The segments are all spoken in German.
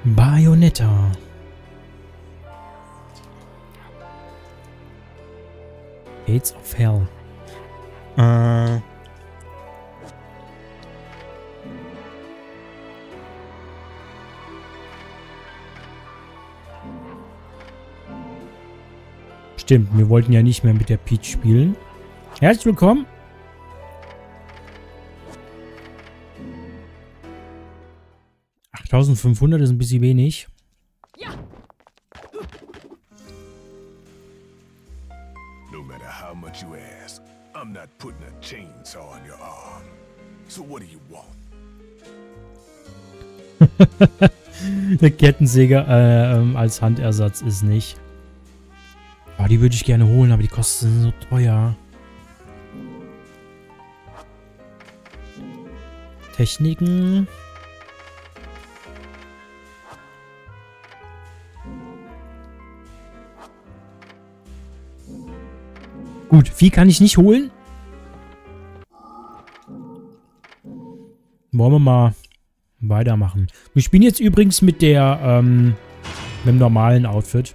Bayonetta. Gates of Hell. Stimmt, wir wollten ja nicht mehr mit der Peach spielen. Herzlich willkommen. $8.500 ist ein bisschen wenig. No matter how much you ask, I'm not putting a chainsaw on your arm. So what do you want? Der Kettensäger als Handersatz ist nicht. Oh, die würde ich gerne holen, aber die kosten so teuer. Techniken. Gut, Vieh kann ich nicht holen. Wollen wir mal weitermachen. Wir spielen jetzt übrigens mit der, mit dem normalen Outfit.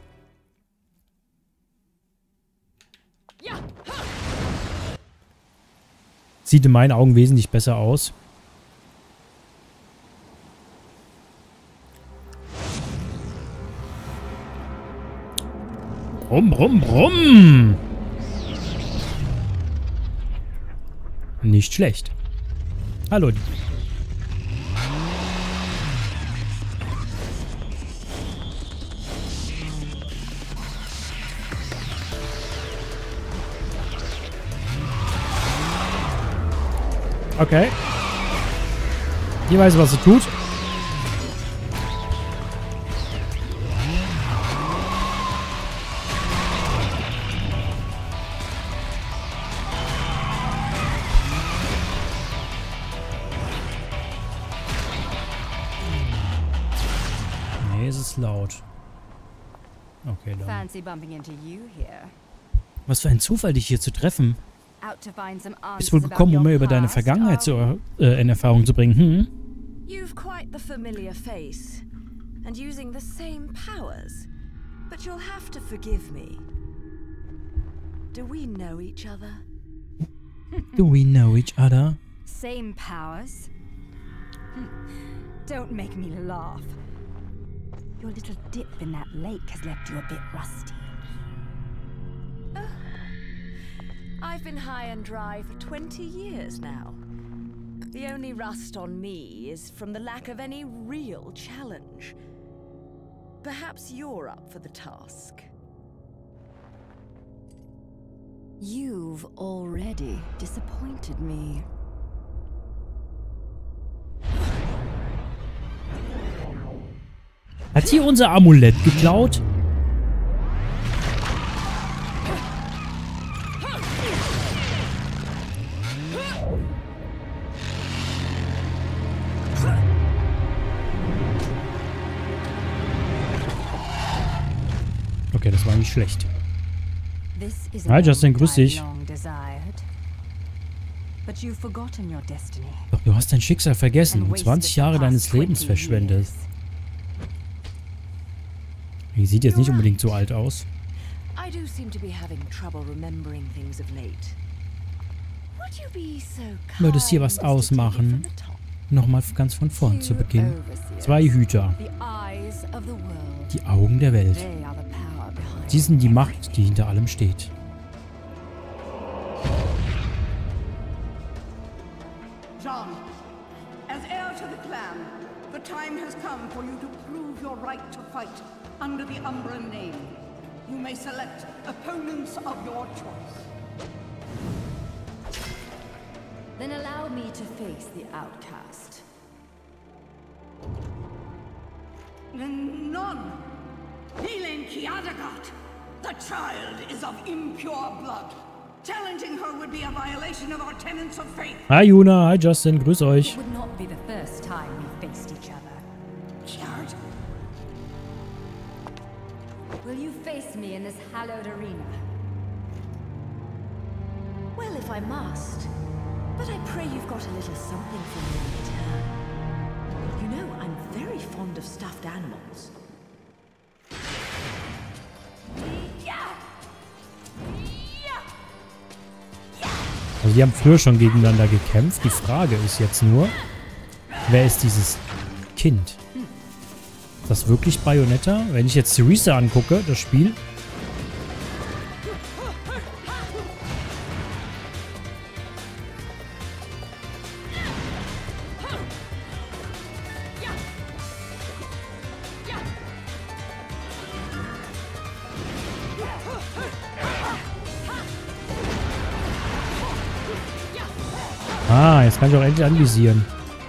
Sieht in meinen Augen wesentlich besser aus. Brumm, brumm, brumm. Nicht schlecht. Hallo. Okay. Die weiß, was sie tut. Nee, es ist laut. Okay, dann. Was für ein Zufall, dich hier zu treffen. Bist wohl gekommen, um mehr über deine Vergangenheit in Erfahrung zu bringen, hm? You've quite the familiar face, and using the same powers. But you'll have to forgive me. Do we know each other? Do we know each other? Same powers? Don't make me laugh. Your little dip in that lake has left you a bit rusty. I've been high and dry for 20 years now. The only rust on me is from the lack of any real challenge. Perhaps you're up for the task. You've already disappointed me. Hat sie unser Amulett geklaut? Okay, das war nicht schlecht. Hi Justin, grüß dich. Doch du hast dein Schicksal vergessen und 20 Jahre deines Lebens verschwendet. Die sieht jetzt nicht unbedingt so alt aus. Würdest hier was ausmachen? Nochmal ganz von vorn zu Beginn. 2 Hüter. Die Augen der Welt. Sie sind die Macht, die hinter allem steht. John, as heir to the clan, the time has come for you to prove your right to fight under the Umbran name. You may select opponents of your choice. Then allow me to face the outcast. None. Helen Kiadagat. The child is of impure blood. Challenging her would be a violation of our tenets of faith. Hi Juna, hi Justin, grüß euch. It would not be the first time we faced each other. Kiard? Will you face me in this hallowed arena? Well, if I must. But I pray you've got a little something for me in return. You know, I'm very fond of stuffed stuffed animals. Also die haben früher schon gegeneinander gekämpft. Die Frage ist jetzt nur, wer ist dieses Kind? Ist das wirklich Bayonetta? Wenn ich jetzt Cerisa angucke, das Spiel... Ah, jetzt kann ich auch endlich anvisieren.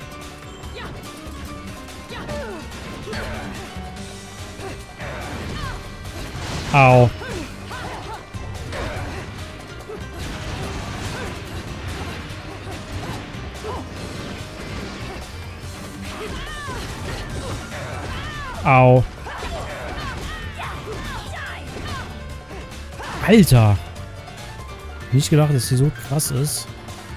Au. Au. Alter. Nicht gedacht, dass sie so krass ist.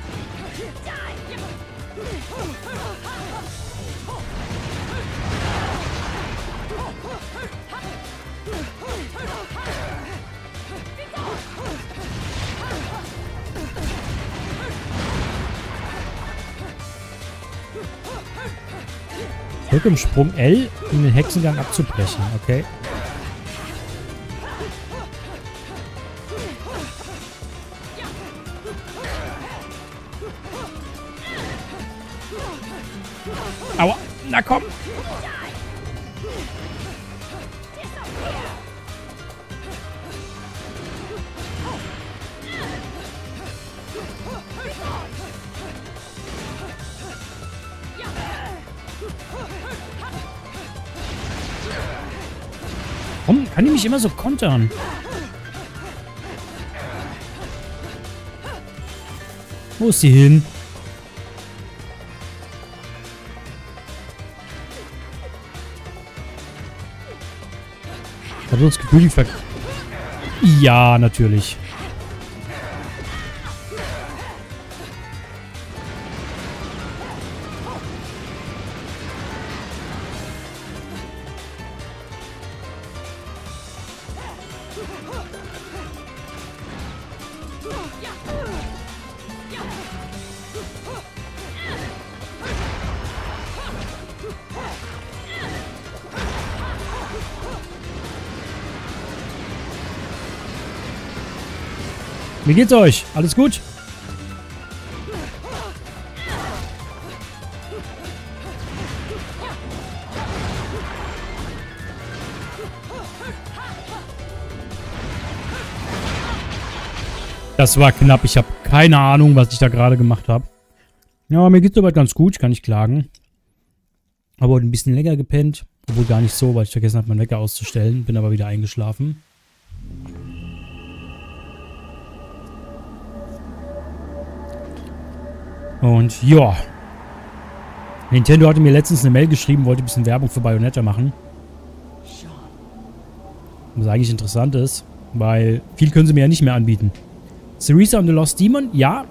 Drück im Sprung L, um den Hexengang abzubrechen, okay? Aua, na komm! Warum kann die mich immer so kontern? Wo ist sie hin? Ich habe so das Gefühl, die Ja, natürlich. Wie geht's euch? Alles gut? Das war knapp. Ich habe keine Ahnung, was ich da gerade gemacht habe. Ja, mir geht's soweit ganz gut. Ich kann nicht klagen. Aber ein bisschen länger gepennt. Obwohl gar nicht so, weil ich vergessen habe, meinen Wecker auszustellen. Bin aber wieder eingeschlafen. Und ja. Nintendo hatte mir letztens eine Mail geschrieben, wollte ein bisschen Werbung für Bayonetta machen. Was eigentlich interessant ist, weil viel können sie mir ja nicht mehr anbieten. Cerisa und the Lost Demon? Ja.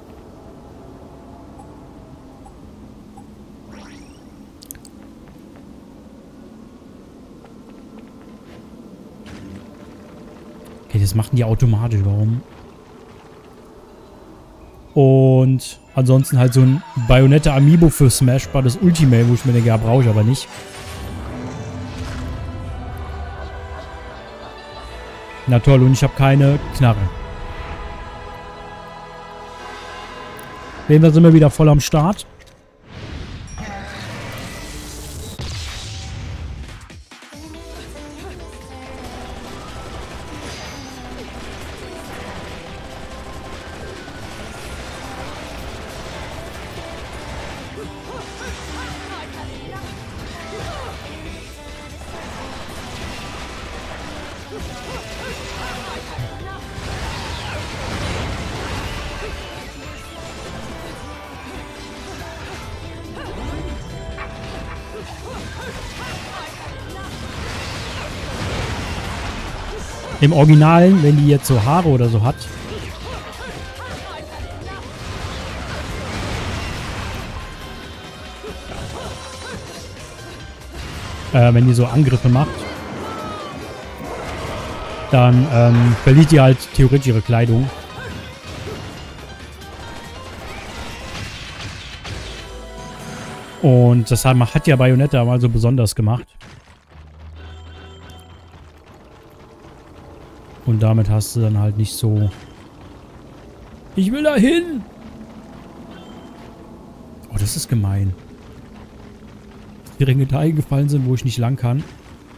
Okay, das machten die automatisch. Warum? Und ansonsten halt so ein Bayonetta Amiibo für Smash Bros. Ultimate, wo ich mir denke, ja, brauche ich aber nicht. Na toll, und ich habe keine Knarre. Wir sind wir wieder voll am Start. Im Originalen, wenn die jetzt so Haare oder so hat. wenn die so Angriffe macht, dann verliert die halt theoretisch ihre Kleidung. Und das hat ja Bayonetta mal so besonders gemacht. Und damit hast du dann halt nicht so... Ich will da hin! Oh, das ist gemein. Dass die Ringe da eingefallen sind, wo ich nicht lang kann.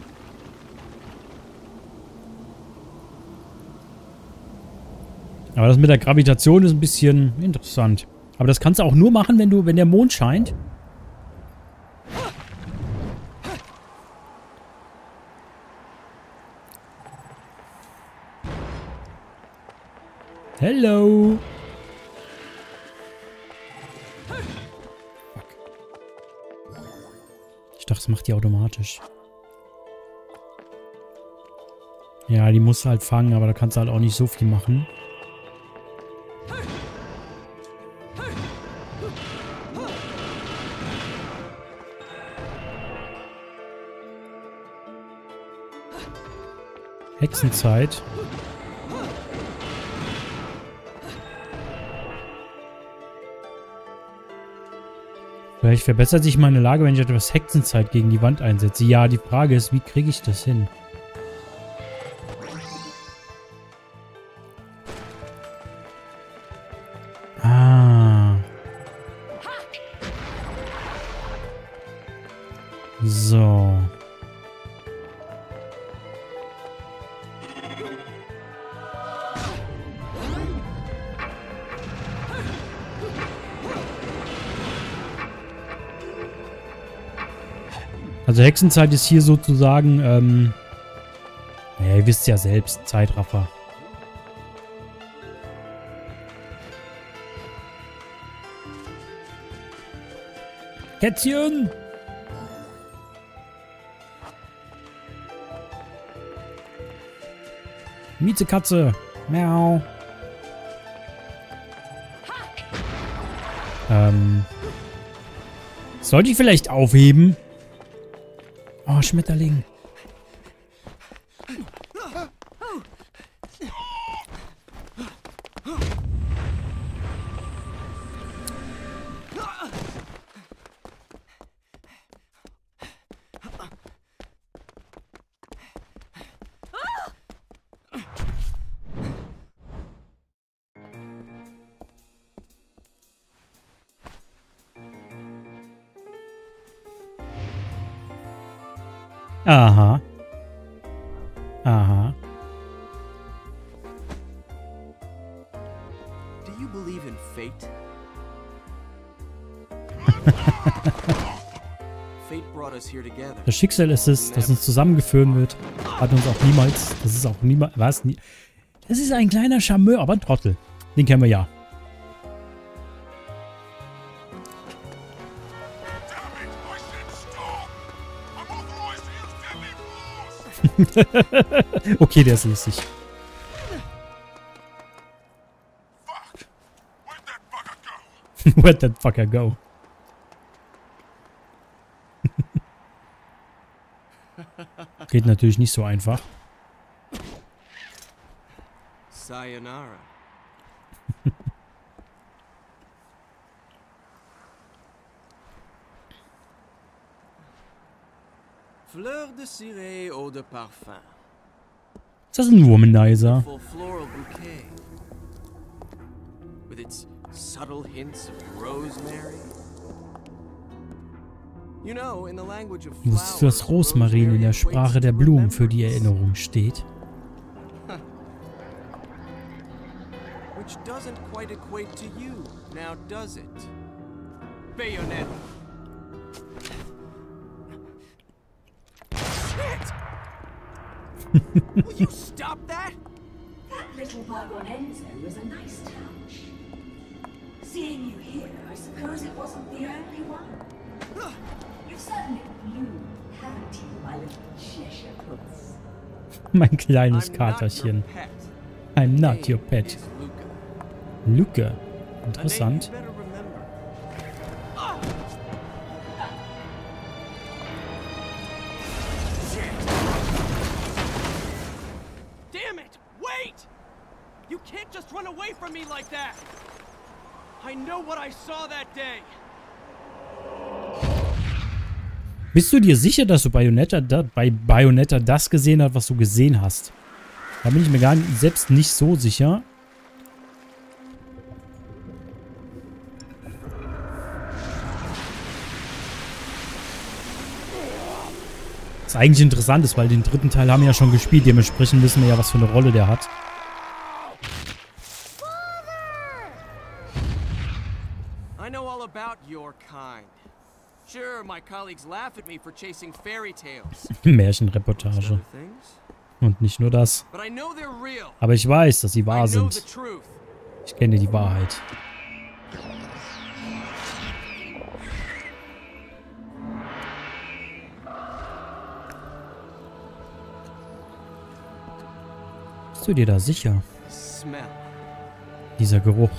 Aber das mit der Gravitation ist ein bisschen interessant. Aber das kannst du auch nur machen, wenn der Mond scheint. Hello. Fuck. Ich dachte, das macht die automatisch. Ja, die musst du halt fangen, aber da kannst du halt auch nicht so viel machen. Hexenzeit. Vielleicht verbessert sich meine Lage, wenn ich etwas Hexenzeit gegen die Wand einsetze. Ja, die Frage ist, wie kriege ich das hin? Ah. So. Also Hexenzeit ist hier sozusagen, naja, ihr wisst ja selbst, Zeitraffer. Kätzchen! Miezekatze! Miau! Sollte ich vielleicht aufheben? Oh, Schmetterling. Aha. Aha. Do you believe in fate? Fate brought us here together. Das Schicksal ist es, das uns zusammengeführt wird. Hat uns auch niemals... Das ist auch niemals... Was? Das ist ein kleiner Charmeur, aber ein Trottel. Den kennen wir ja. Okay, der ist lustig. Where'd that fucker go? Geht natürlich nicht so einfach. Sayonara. Fleur de ciré eau de parfum. Ist das ein Womanizer? Full floral bouquet. With its subtle hints of rosemary. You know, in the language of Wusstest du, dass Rosmarin in der Sprache der Blumen für die Erinnerung steht? Which doesn't quite equate to you, now does it? Bayonetta. Will you stop that? That little Bagonenzo was a nice touch. Seeing you here, I suppose it wasn't the only one. You've certainly bloomed, haven't you, my little Cheshire Puss? Mein kleines Katerchen. I'm not your pet. Luca. Interessant. can't just run away from me like that. I know what I saw that day. Bist du dir sicher, dass du bei Bayonetta das gesehen hast, was du gesehen hast? Da bin ich mir selbst nicht so sicher. Was eigentlich interessant ist, weil den dritten Teil haben wir ja schon gespielt. Dementsprechend wissen wir ja, was für eine Rolle der hat. I know all about your kind. Sure, my colleagues laugh at me for chasing fairy tales. Märchenreportage. Und nicht nur das. But I know they're real. Aber ich weiß, dass sie I wahr know the sind. truth. Ich kenne die Wahrheit. Bist du dir da sicher? Smell. Dieser Geruch.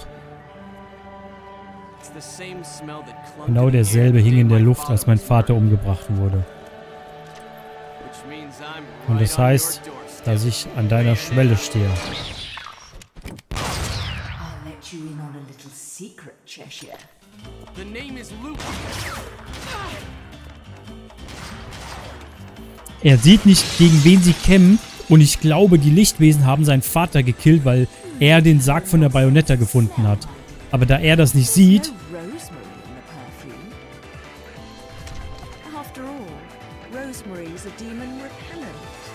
It's the same smell that clung Genau to the derselbe air the hing day in der my Luft, father als mein was Vater born. umgebracht wurde. Which means I'm Und right das on your heißt, doorstep. dass ich an deiner Schwelle stehe. I'll let you in on a little secret, Cheshire. The name is Luke. Er sieht nicht, gegen wen sie kämpfen. Und ich glaube, die Lichtwesen haben seinen Vater gekillt, weil er den Sarg von der Bayonetta gefunden hat. Aber da er das nicht sieht... No rosemary in the perfume. After all, rosemary is a demon repellent.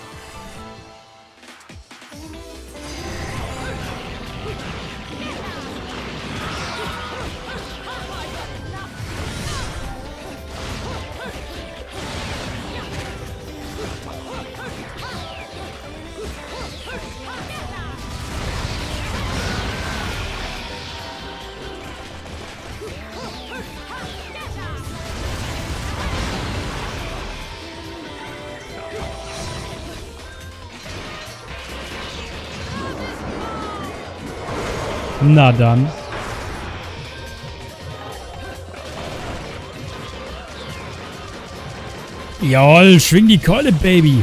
Na dann. Jawohl, schwing die Keule, Baby.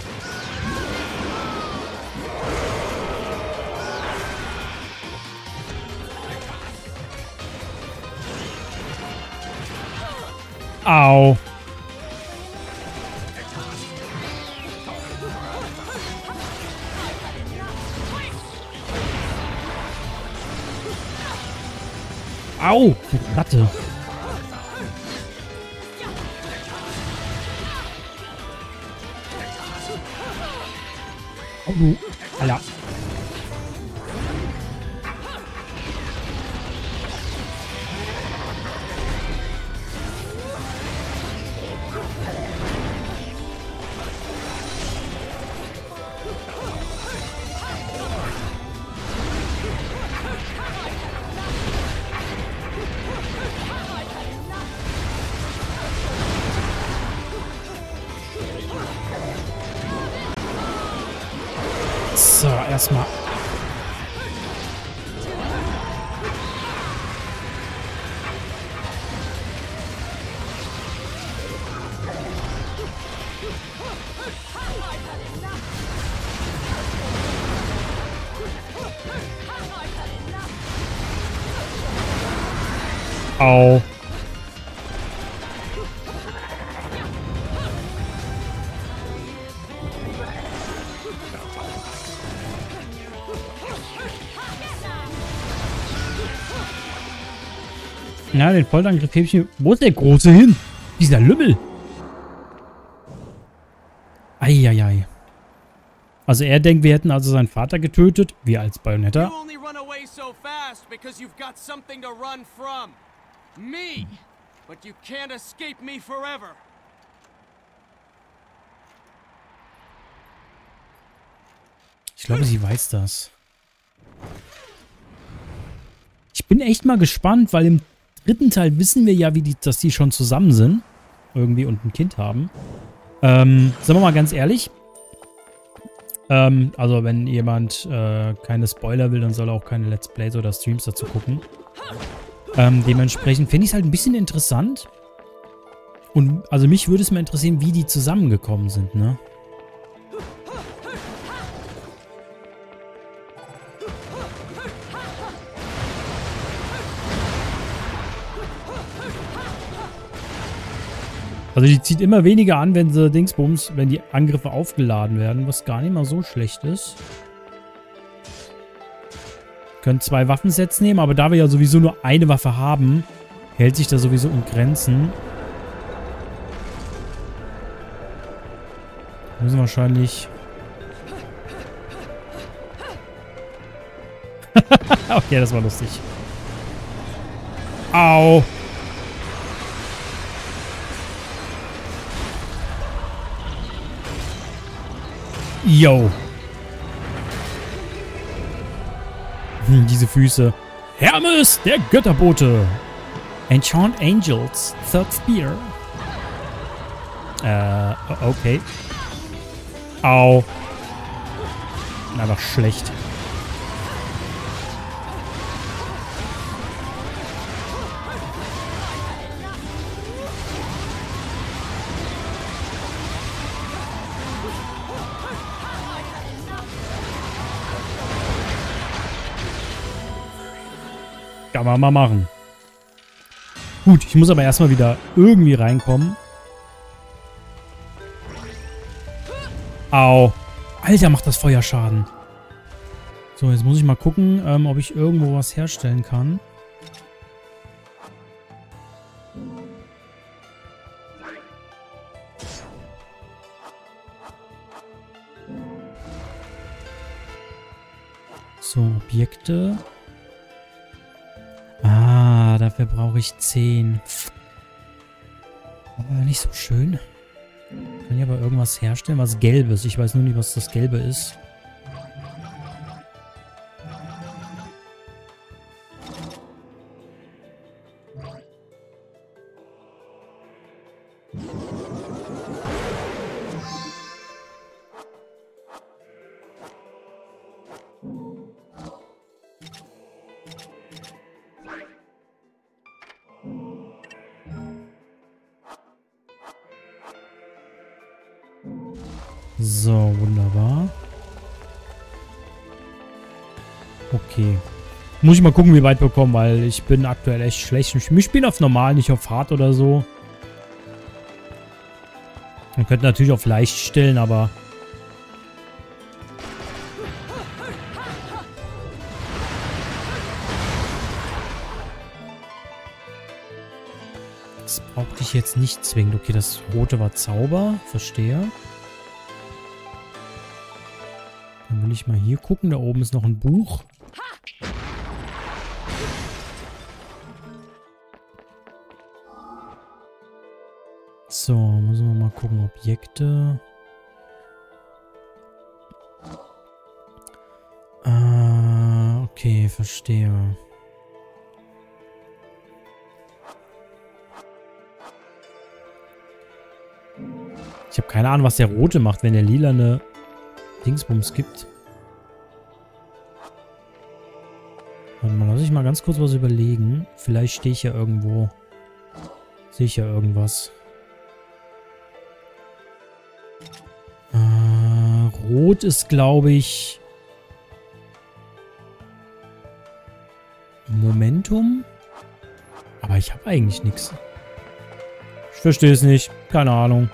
Au. Au, du Ratte. Oh, du. Alter. So, erstmal. Au. Ja, den Vollangriff hebe ich mir... Wo ist der Große hin? Dieser Lümmel. Eieiei. Also er denkt, wir hätten also seinen Vater getötet. Wir als Bayonetta. You only run away so fast because you've got something to run from. Me. But you can't escape me forever. Ich glaube, sie weiß das. Ich bin echt mal gespannt, weil im dritten Teil wissen wir ja, dass die schon zusammen sind. Irgendwie und ein Kind haben. Sagen wir mal ganz ehrlich. Also wenn jemand keine Spoiler will, dann soll er auch keine Let's Plays oder Streams dazu gucken. Dementsprechend finde ich es halt ein bisschen interessant. Und also mich würde es mal interessieren, wie die zusammengekommen sind, ne? Also die zieht immer weniger an, wenn sie Dingsbums, wenn die Angriffe aufgeladen werden, was gar nicht mal so schlecht ist. Können 2 Waffensets nehmen, aber da wir ja sowieso nur eine Waffe haben, hält sich das sowieso in Grenzen. Müssen wahrscheinlich... Okay, das war lustig. Au! Yo! Diese Füße. Hermes, der Götterbote! Enchant Angels, Third Spear. Okay. Au. Einfach schlecht. Kann man mal machen. Gut, ich muss aber erstmal wieder irgendwie reinkommen. Au. Alter, macht das Feuer Schaden. So, jetzt muss ich mal gucken, ob ich irgendwo was herstellen kann. So, Objekte. Ah, dafür brauche ich 10. Nicht so schön. Kann ich aber irgendwas herstellen, was Gelbes. Ich weiß nur nicht, was das Gelbe ist. So, wunderbar. Okay. Muss ich mal gucken, wie weit wir kommen, weil ich bin aktuell echt schlecht. Wir spielen auf normal, nicht auf hart oder so. Man könnte natürlich auf leicht stellen, aber... Das brauchte ich jetzt nicht zwingend. Okay, das rote war Zauber. Verstehe. Dann will ich mal hier gucken. Da oben ist noch ein Buch. So, müssen wir mal gucken. Objekte. Okay, verstehe. Ich habe keine Ahnung, was der rote macht, wenn der lila eine Dingsbums gibt. Warte mal, lass ich mal ganz kurz was überlegen. Vielleicht stehe ich ja irgendwo. Sehe ich ja irgendwas. Rot ist, glaube ich... Momentum? Aber ich habe eigentlich nichts. Ich verstehe es nicht. Keine Ahnung.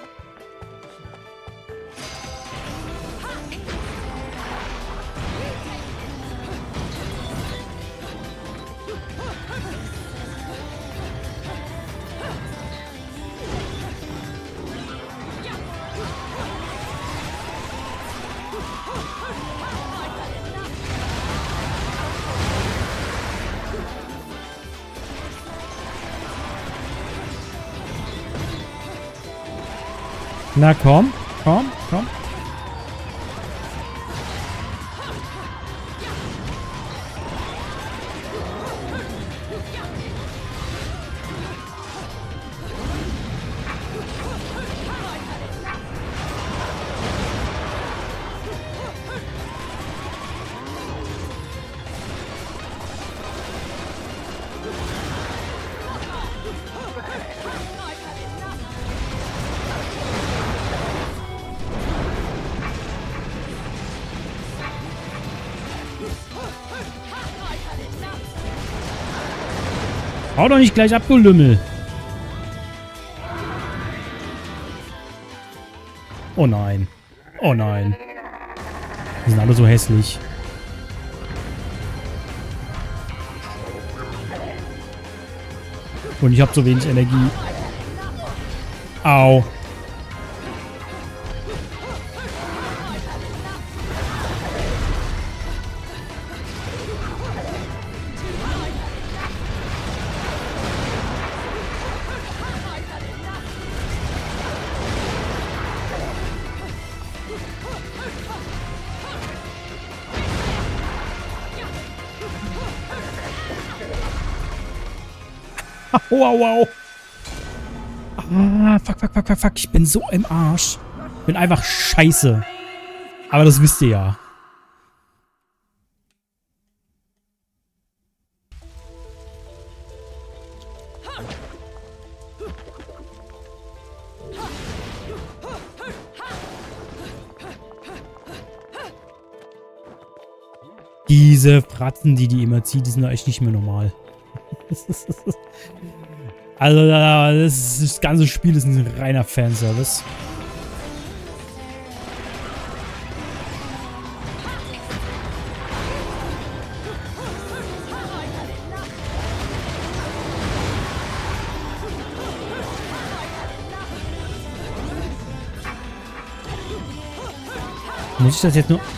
Na komm, komm, komm. Hau doch nicht gleich ab, du Lümmel. Oh nein. Oh nein. Die sind alle so hässlich. Und ich habe so wenig Energie. Au. Wow, wow. Ah, fuck. Ich bin so im Arsch. Ich bin einfach scheiße. Aber das wisst ihr ja. Diese Fratzen, die immer zieht, die sind doch echt nicht mehr normal. Also, das ganze Spiel ist ein reiner Fanservice. Muss ich das jetzt nur...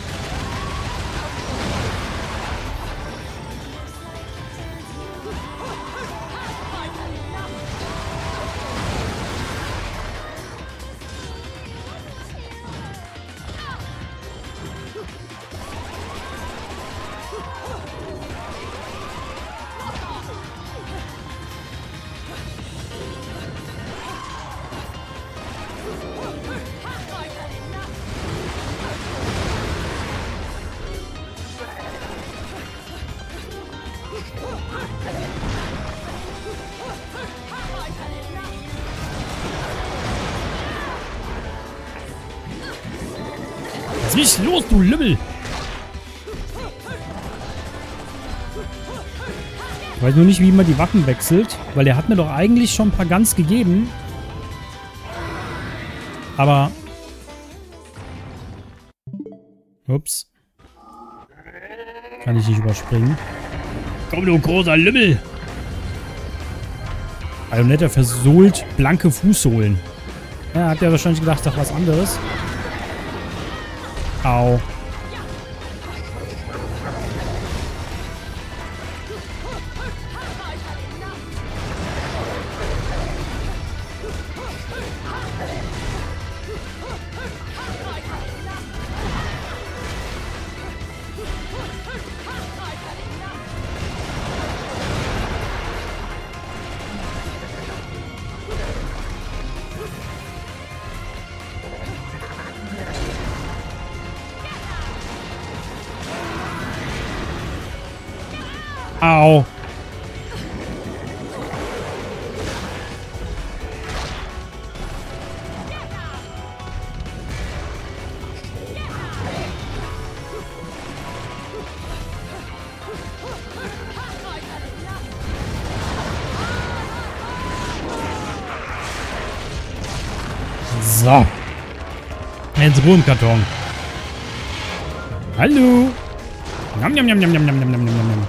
Lass mich los, du Lümmel! Ich weiß nur nicht, wie man die Waffen wechselt, weil der hat mir doch eigentlich schon ein paar Guns gegeben. Aber... Ups. Kann ich nicht überspringen. Komm, du großer Lümmel! Bayonetta versohlt blanke Fußsohlen. Ja, hat der wahrscheinlich gedacht, doch was anderes. Au. Au. So. Jetzt Ruhe im Karton. Hallo. Njam, njam, njam, njam, njam, njam, njam, njam, njam.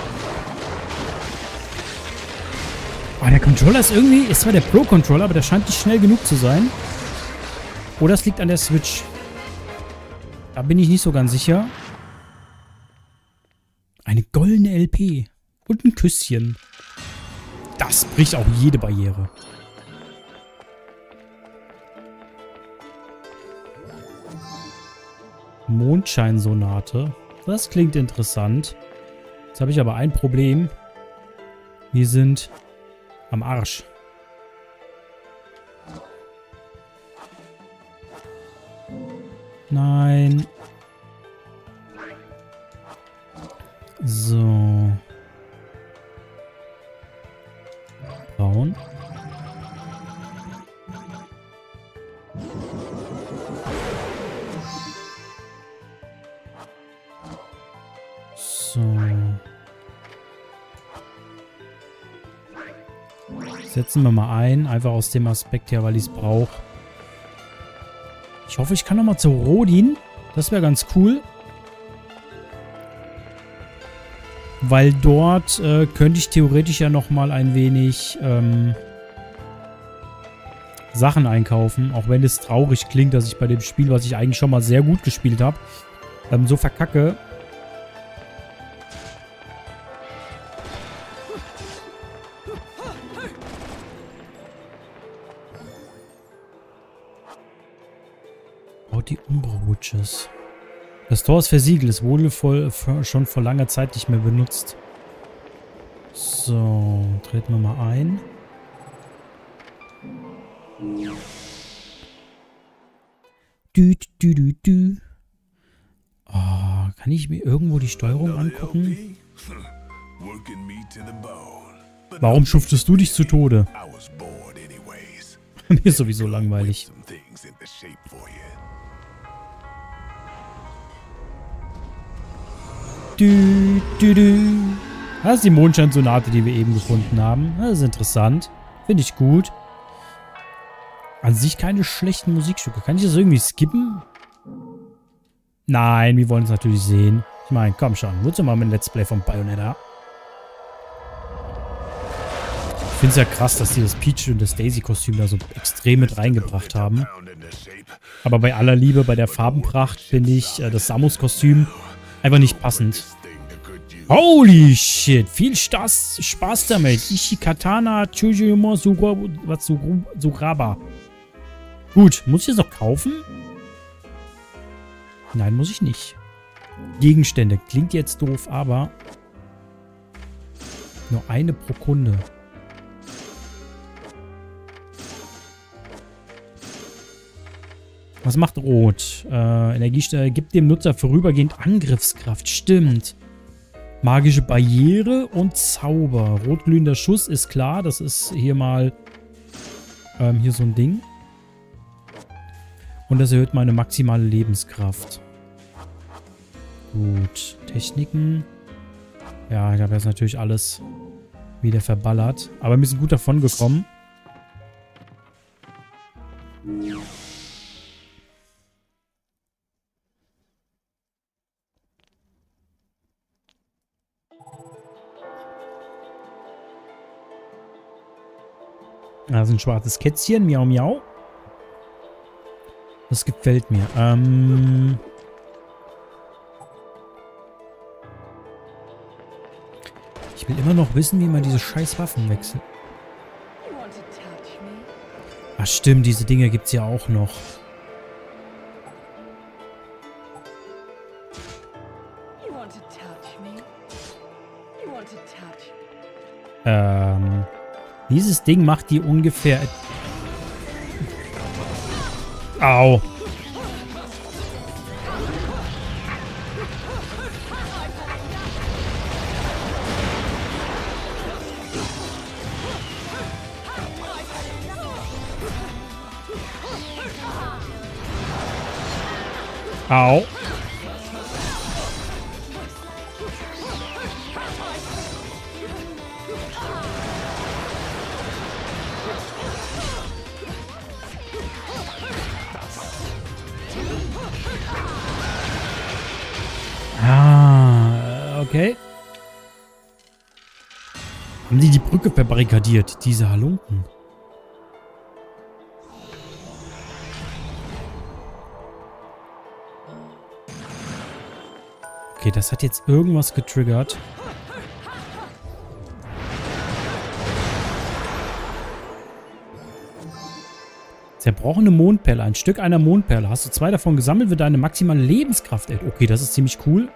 Oh, der Controller ist irgendwie... Ist zwar der Pro-Controller, aber der scheint nicht schnell genug zu sein. Oder es liegt an der Switch. Da bin ich nicht so ganz sicher. Eine goldene LP. Und ein Küsschen. Das bricht auch jede Barriere. Mondscheinsonate. Das klingt interessant. Jetzt habe ich aber ein Problem. Wir sind am Arsch. Nein. So. Braun. So. Setzen wir mal ein. Einfach aus dem Aspekt her, weil ich es brauche. Ich hoffe, ich kann nochmal zu Rodin. Das wäre ganz cool. Weil dort könnte ich theoretisch ja nochmal ein wenig Sachen einkaufen. Auch wenn es traurig klingt, dass ich bei dem Spiel, was ich eigentlich schon mal sehr gut gespielt habe, so verkacke. Die Umbro-Witches. Das Tor ist versiegelt. Es wurde schon vor langer Zeit nicht mehr benutzt. So, treten wir mal ein. Oh, kann ich mir irgendwo die Steuerung angucken? Warum schuftest du dich zu Tode? Mir ist sowieso langweilig. Das ist die Mondscheinsonate, die wir eben gefunden haben. Das ist interessant. Finde ich gut. An sich keine schlechten Musikstücke. Kann ich das irgendwie skippen? Nein, wir wollen es natürlich sehen. Ich meine, komm schon. Wozu mal mit Let's Play von Bayonetta? Ich finde es ja krass, dass die das Peach und das Daisy-Kostüm da so extrem mit reingebracht haben. Aber bei aller Liebe, bei der Farbenpracht finde ich das Samus-Kostüm einfach nicht passend. Holy shit. Viel Spaß damit. Ishikatana Chujimo Suraba. Gut. Muss ich das noch kaufen? Nein, muss ich nicht. Gegenstände. Klingt jetzt doof, aber nur eine pro Kunde. Was macht Rot? Energiestelle gibt dem Nutzer vorübergehend Angriffskraft. Stimmt. Magische Barriere und Zauber. Rotglühender Schuss ist klar. Das ist hier mal hier so ein Ding. Und das erhöht meine maximale Lebenskraft. Gut. Techniken. Ja, ich habe jetzt natürlich alles wieder verballert. Aber wir sind gut davon gekommen. Da ist ein schwarzes Kätzchen. Miau, miau. Das gefällt mir. Ich will immer noch wissen, wie man diese scheiß Waffen wechselt. Ach stimmt, diese Dinge gibt es ja auch noch. Dieses Ding macht die ungefähr... Au. Au. Okay. Haben die Brücke verbarrikadiert, diese Halunken? Okay, das hat jetzt irgendwas getriggert. Zerbrochene Mondperle. Ein Stück einer Mondperle. Hast du 2 davon gesammelt, wird deine maximale Lebenskraft erhöht. Okay, das ist ziemlich cool.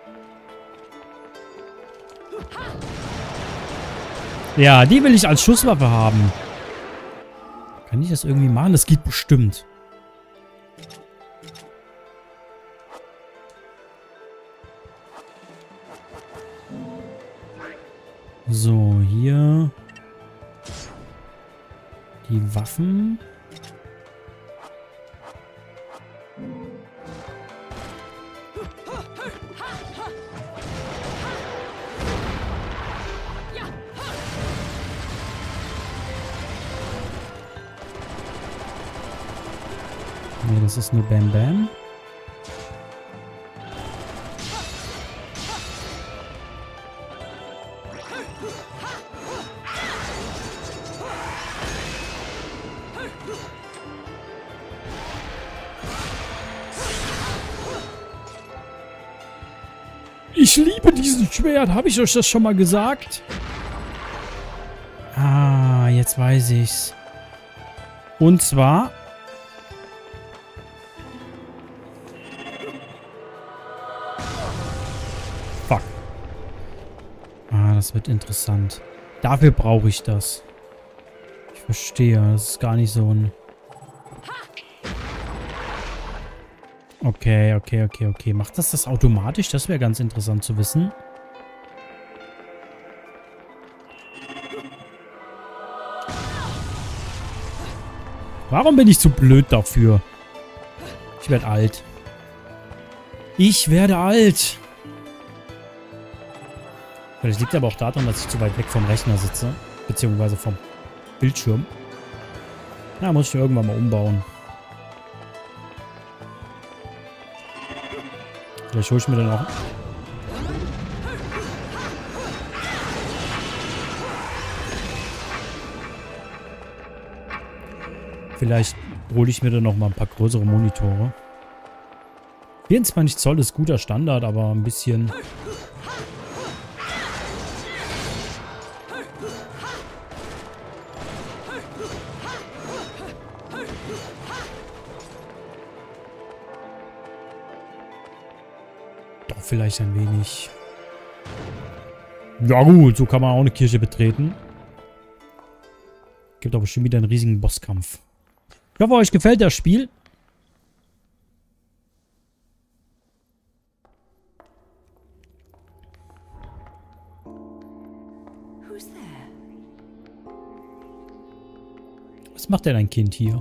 Ja, die will ich als Schusswaffe haben. Kann ich das irgendwie machen? Das geht bestimmt. So, hier. Die Waffen. Nee, das ist nur Bam Bam. Ich liebe diesen Schwert. Habe ich euch das schon mal gesagt? Ah, jetzt weiß ich's. Und zwar... Fuck. Ah, das wird interessant. Dafür brauche ich das. Ich verstehe. Das ist gar nicht so ein... Okay. Macht das automatisch? Das wäre ganz interessant zu wissen. Warum bin ich zu blöd dafür? Ich werde alt. Ich werde alt. Vielleicht liegt aber auch daran, dass ich zu weit weg vom Rechner sitze. Beziehungsweise vom Bildschirm. Na, muss ich irgendwann mal umbauen. Vielleicht hole ich mir dann auch... Vielleicht hole ich mir dann noch mal ein paar größere Monitore. 24 Zoll ist guter Standard, aber ein bisschen... Doch, vielleicht ein wenig... Ja gut, so kann man auch eine Kirche betreten. Gibt aber schon wieder einen riesigen Bosskampf. Ich hoffe, euch gefällt das Spiel. Was macht denn ein Kind hier?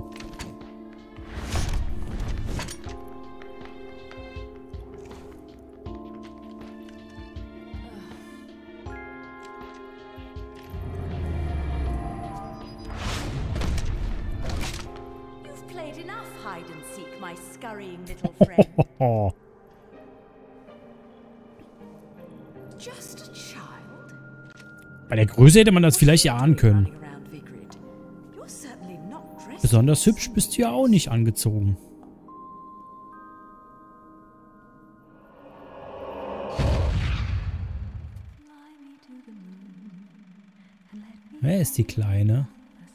Bei der Größe hätte man das vielleicht erahnen können. Besonders hübsch bist du ja auch nicht angezogen. Wer ist die Kleine?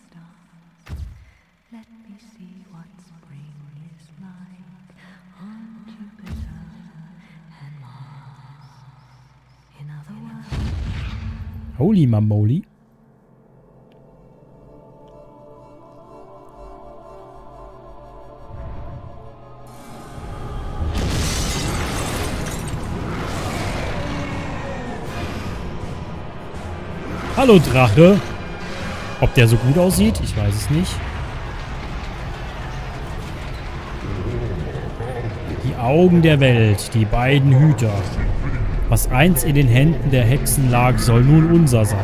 Holy Mamoli. Hallo Drache. Ob der so gut aussieht? Ich weiß es nicht. Die Augen der Welt, die beiden Hüter. Was einst in den Händen der Hexen lag, soll nun unser sein.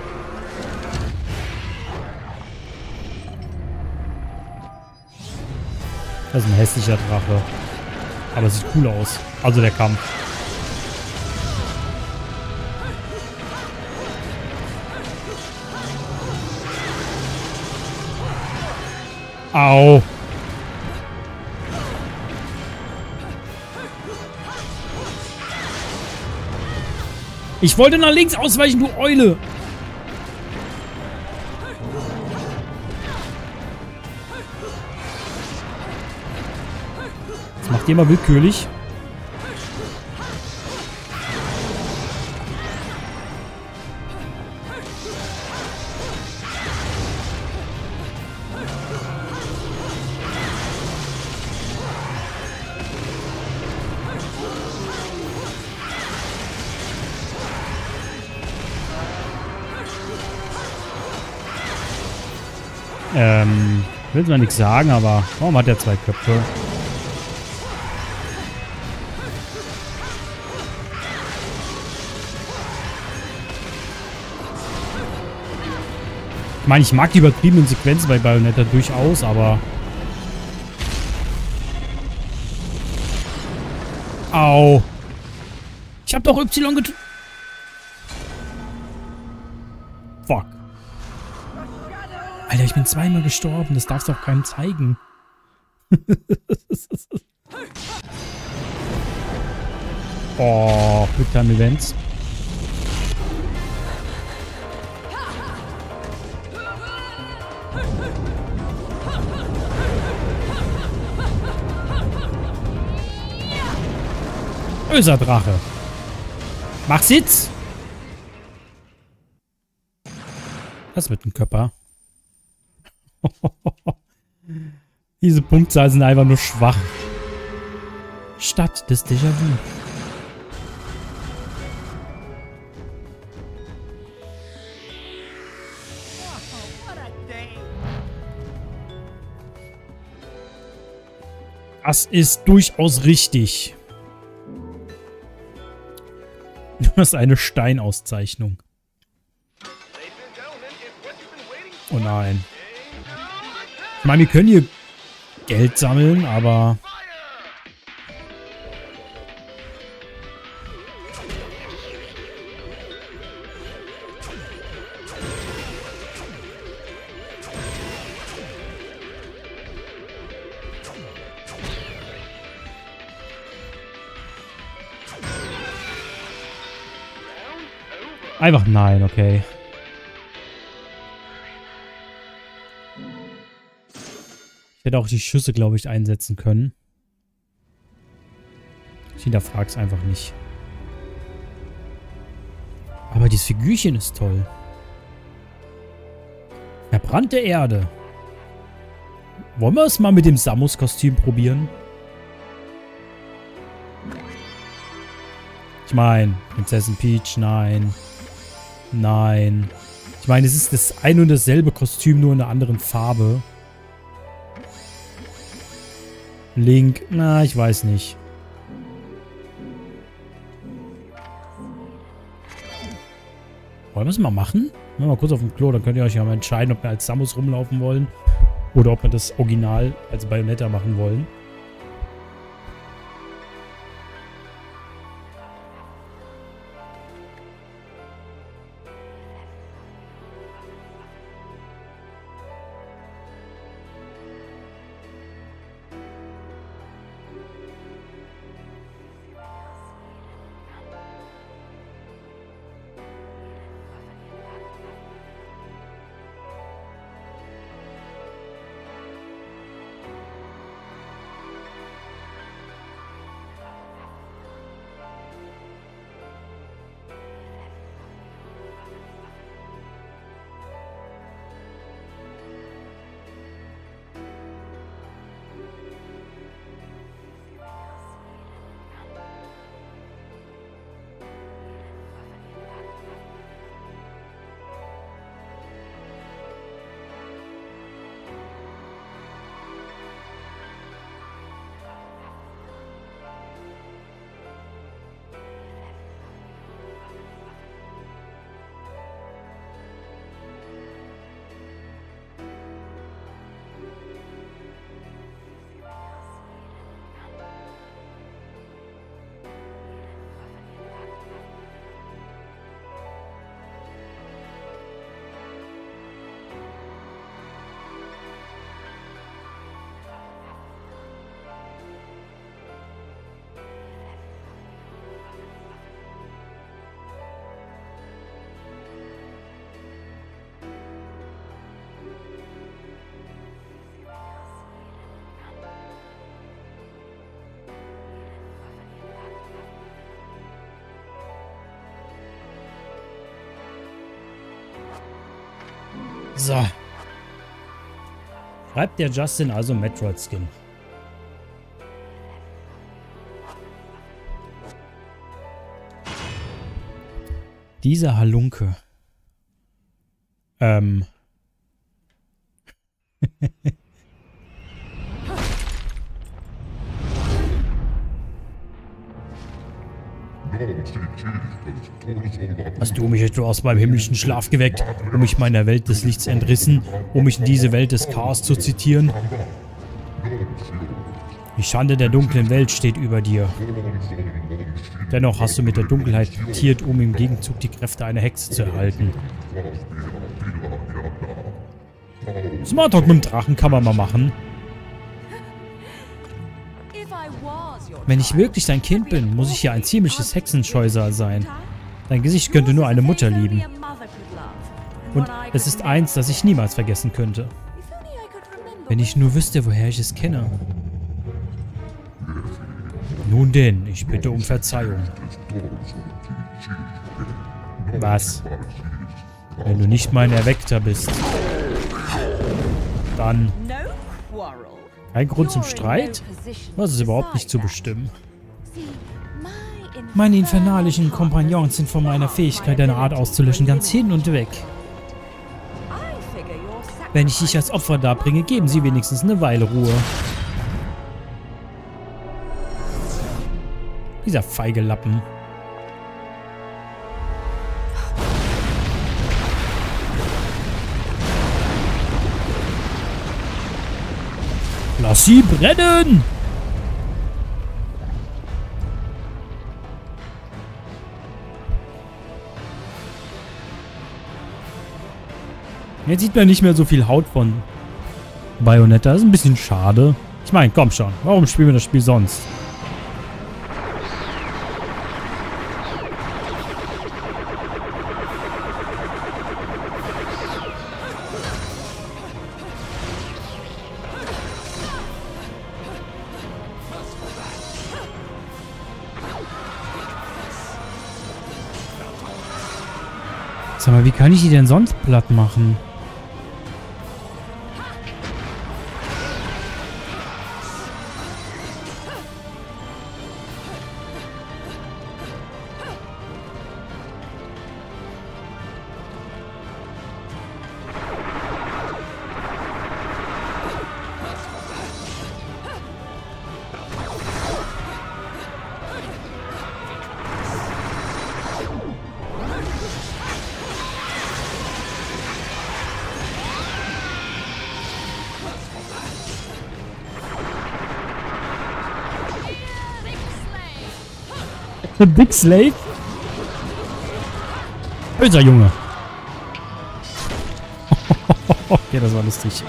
Das ist ein hässlicher Drache. Aber es sieht cool aus. Also der Kampf. Au. Ich wollte nach links ausweichen, du Eule. Das macht ihr mal willkürlich. Will zwar nichts sagen, aber warum hat er zwei Köpfe? Ich meine, ich mag die übertriebenen Sequenzen bei Bayonetta durchaus, aber Au. Ich hab doch Y getan. Fuck. Alter, ich bin zweimal gestorben. Das darfst du auch keinem zeigen. Oh, Quick-Time Events. Böser Drache. Mach Sitz! Das wird ein Körper. Diese Punktzahl sind einfach nur schwach. Stadt des Déjà-vu. Das ist durchaus richtig. Du hast eine Steinauszeichnung. Oh nein. Ich meine, wir können hier Geld sammeln, aber... Einfach nein, okay. Ich hätte auch die Schüsse, glaube ich, einsetzen können. Ich hinterfrag's einfach nicht. Aber dieses Figürchen ist toll. Verbrannte Erde. Wollen wir es mal mit dem Samus-Kostüm probieren? Ich meine, Prinzessin Peach, nein. Nein. Ich meine, es ist das ein und dasselbe Kostüm, nur in einer anderen Farbe. Link, na, ich weiß nicht. Wollen wir es mal machen? Mal kurz auf dem Klo, dann könnt ihr euch ja mal entscheiden, ob wir als Samus rumlaufen wollen. Oder ob wir das Original als Bayonetta machen wollen. So. Schreibt der Justin also Metroid-Skin. Dieser Halunke. Hast du mich etwa aus meinem himmlischen Schlaf geweckt, um mich meiner Welt des Lichts entrissen, um mich in diese Welt des Chaos zu zitieren? Die Schande der dunklen Welt steht über dir. Dennoch hast du mit der Dunkelheit paktiert, um im Gegenzug die Kräfte einer Hexe zu erhalten. Smalltalk mit dem Drachen kann man mal machen. Wenn ich wirklich dein Kind bin, muss ich hier ein ziemliches Hexenscheusal sein. Dein Gesicht könnte nur eine Mutter lieben. Und es ist eins, das ich niemals vergessen könnte. Wenn ich nur wüsste, woher ich es kenne. Nun denn, ich bitte um Verzeihung. Was? Wenn du nicht mein Erweckter bist, dann... Kein Grund zum Streit? Das ist überhaupt nicht zu bestimmen. Meine infernalischen Kompagnons sind von meiner Fähigkeit, eine Art auszulöschen, ganz hin und weg. Wenn ich dich als Opfer darbringe, geben sie wenigstens eine Weile Ruhe. Dieser feige Lappen. Lass sie brennen! Jetzt sieht man nicht mehr so viel Haut von Bayonetta. Das ist ein bisschen schade. Ich meine, komm schon. Warum spielen wir das Spiel sonst? Sag mal, wie kann ich die denn sonst platt machen? Big Slave? Böser Junge. Okay, das war lustig.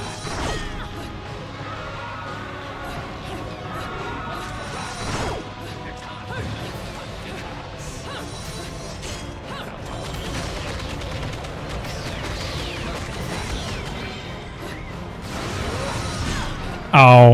Au.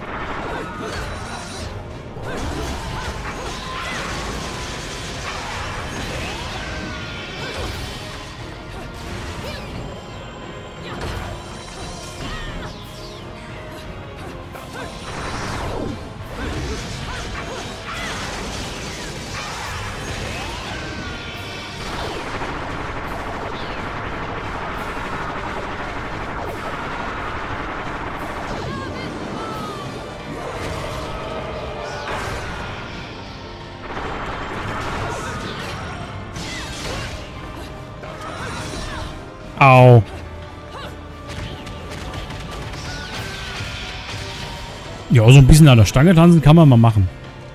Au. Ja, so ein bisschen an der Stange tanzen kann man mal machen.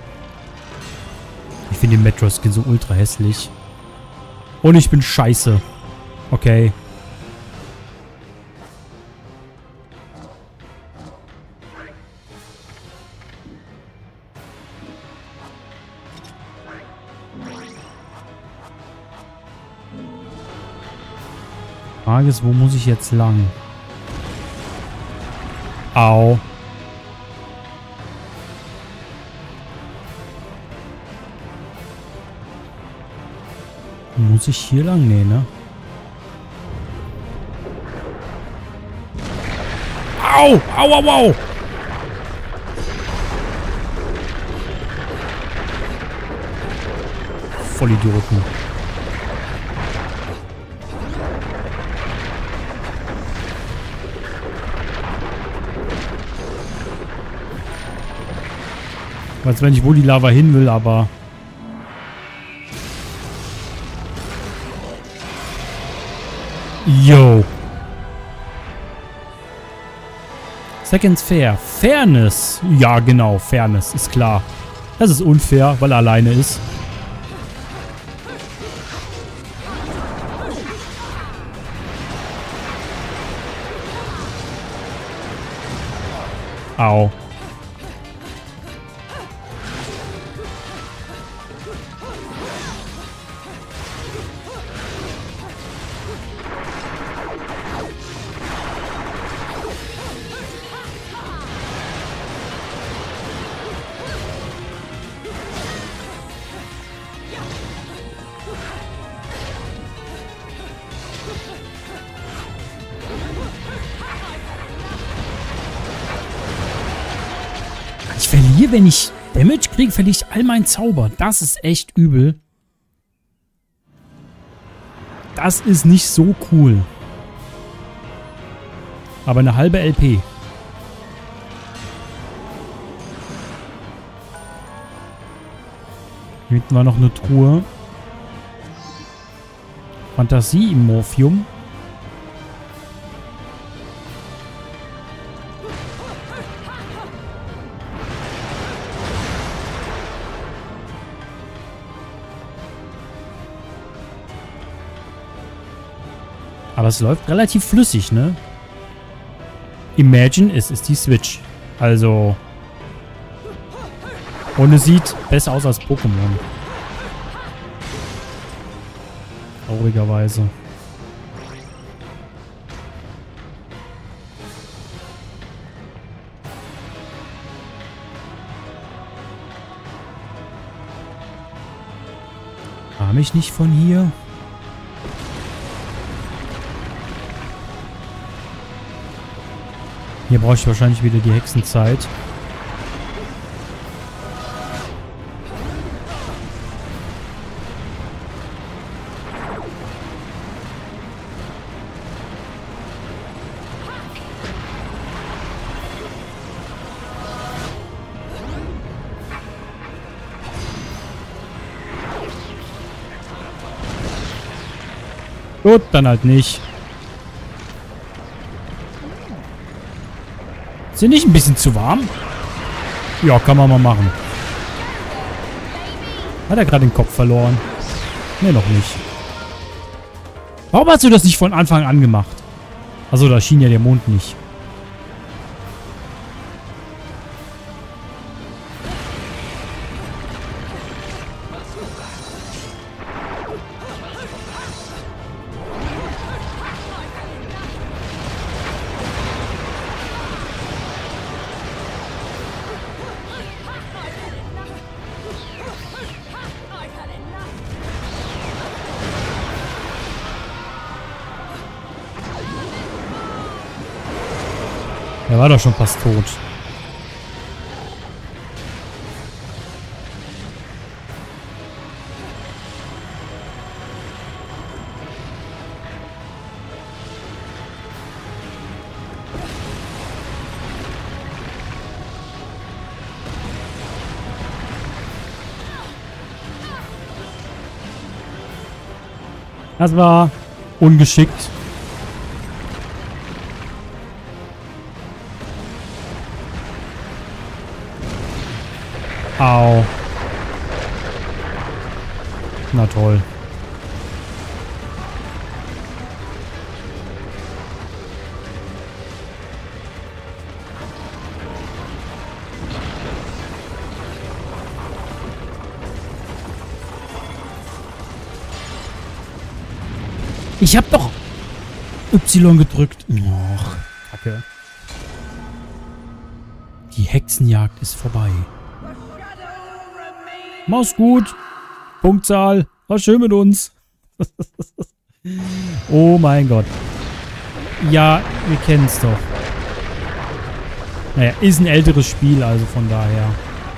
Ich finde den Metro-Skin so ultra hässlich. Und ich bin scheiße. Okay. Die Frage ist, wo muss ich jetzt lang? Au. Muss ich hier lang? Nee, ne? Au! Au, au, au! Vollidioten. Ich weiß zwar nicht, wo die Lava hin will, aber... Yo. Seconds fair. Fairness. Ja, genau. Fairness. Ist klar. Das ist unfair, weil er alleine ist. Au. Ich verliere, wenn ich Damage kriege, verliere ich all meinen Zauber. Das ist echt übel. Das ist nicht so cool. Aber eine halbe LP. Hier hinten war noch eine Truhe. Fantasie im Morphium. Aber es läuft relativ flüssig, ne? Imagine, es ist die Switch. Also. Und es sieht besser aus als Pokémon. Traurigerweise. Kam ich nicht von hier? Hier brauche ich wahrscheinlich wieder die Hexenzeit. Gut, dann halt nicht. Ist hier nicht ein bisschen zu warm? Ja, kann man mal machen. Hat er gerade den Kopf verloren? Ne, noch nicht. Warum hast du das nicht von Anfang an gemacht? Achso, da schien ja der Mond nicht. Er war doch schon fast tot. Das war ungeschickt. Au. Na toll. Ich hab doch Y gedrückt. Och, Kacke. Die Hexenjagd ist vorbei. Mach's gut. Punktzahl. War schön mit uns. Oh mein Gott. Ja, wir kennen's doch. Naja, ist ein älteres Spiel, also von daher.